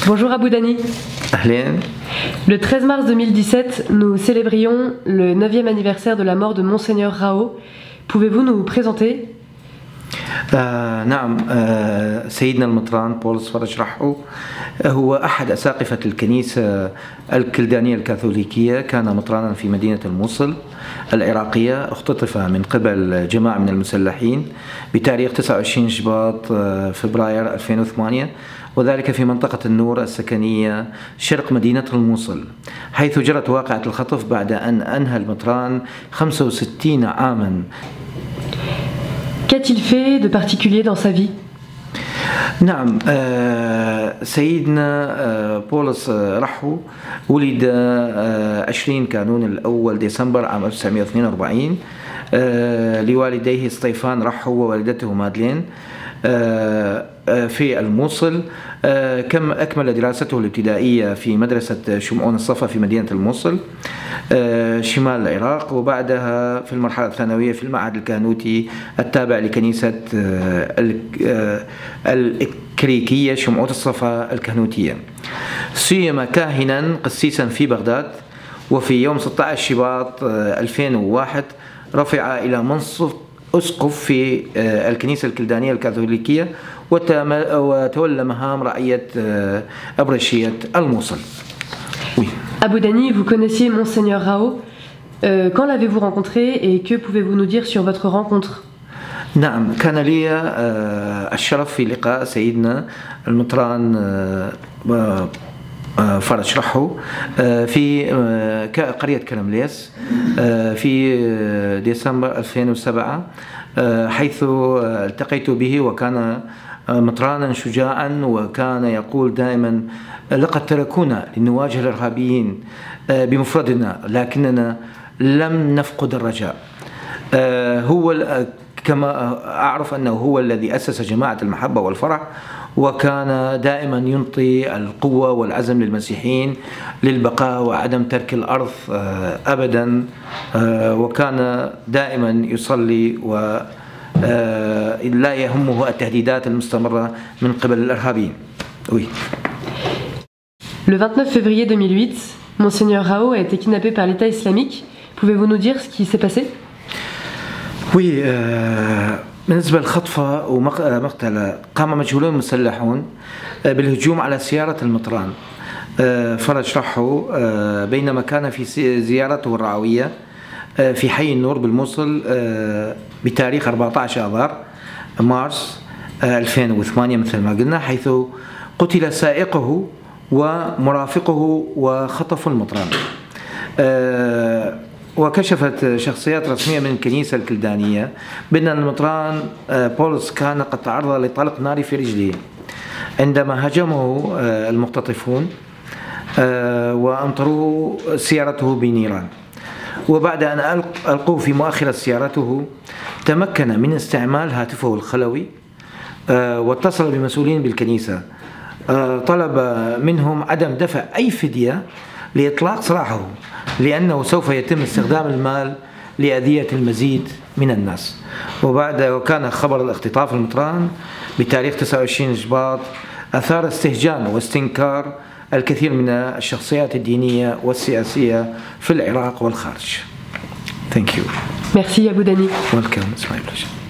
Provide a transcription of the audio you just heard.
Bonjour Abou Dani. أهلين. Le 13 mars 2017, nous célébrions le 9e anniversaire de la mort de Monseigneur Rao. Pouvez-vous nous présenter? نعم. سيدنا المطران بولس فرج رحو هو أحد أساقفة الكنيسة الكلدانية الكاثوليكية. كان مطرانا في مدينة الموصل العراقية. اختطف من قبل جماعة من المسلحين بتاريخ 29 شباط فبراير 2008، وذلك في منطقة النور السكنية شرق مدينة الموصل، حيث جرت واقعة الخطف بعد أن أنهى المطران 65 عاما. Qu'a-t-il fait de particulier dans sa vie? نعم. سيدنا بولس رحو ولد 20 كانون الأول ديسمبر عام 1942 لوالديه سطيفان رحو ووالدته مادلين في الموصل. أكمل دراسته الابتدائية في مدرسة شمعون الصفا في مدينة الموصل شمال العراق، وبعدها في المرحلة الثانوية في المعهد الكهنوتي التابع لكنيسة الكريكية شمعون الصفا الكهنوتية. سيم كاهنا قسيسا في بغداد، وفي يوم 16 شباط 2001 رفع إلى منصب أسقف في الكنيسة الكلدانية الكاثوليكية، وتولى مهام رعية أبرشية الموصل. Oui. Abou Dani, vous connaissiez Monseigneur Rao. Quand l'avez-vous rencontré et que pouvez-vous nous dire sur votre rencontre? نعم، كان لي الشرف في لقاء سيدنا المطران فرج رحو في قرية كرمليس في ديسمبر 2007، حيث التقيت به، وكان مطرانا شجاعا، وكان يقول دائما: لقد تركونا لنواجه الإرهابيين بمفردنا لكننا لم نفقد الرجاء. هو كما أعرف أنه هو الذي أسس جماعة المحبة والفرح، وكان دائما ينطي القوة والعزم للمسيحيين للبقاء وعدم ترك الأرض أبدا، وكان دائما يصلي ولا يهمه التهديدات المستمرة من قبل الإرهابيين. Oui. Le 29 février 2008, Monseigneur Rao a été kidnappé par l'État islamique. Pouvez-vous nous dire ce qui s'est passé? Oui. بالنسبة للخطفة ومقتل، قام مجهولون مسلحون بالهجوم على سيارة المطران فرج رحو بينما كان في زيارته الرعوية في حي النور بالموصل بتاريخ 14 آذار مارس 2008 مثل ما قلنا، حيث قتل سائقه ومرافقه وخطفوا المطران. وكشفت شخصيات رسمية من الكنيسة الكلدانية بأن المطران بولس كان قد تعرض لطلق ناري في رجله عندما هجمه المختطفون وأمطروا سيارته بنيران، وبعد أن ألقوه في مؤخرة سيارته تمكن من استعمال هاتفه الخلوي واتصل بمسؤولين بالكنيسة، طلب منهم عدم دفع أي فدية لإطلاق سراحه، لأنه سوف يتم استخدام المال لأذية المزيد من الناس. وكان خبر الاختطاف المطران بتاريخ 29 شباط أثار استهجان واستنكار الكثير من الشخصيات الدينية والسياسية في العراق والخارج. Thank you. Merci Abou Dani. Welcome. It's my pleasure.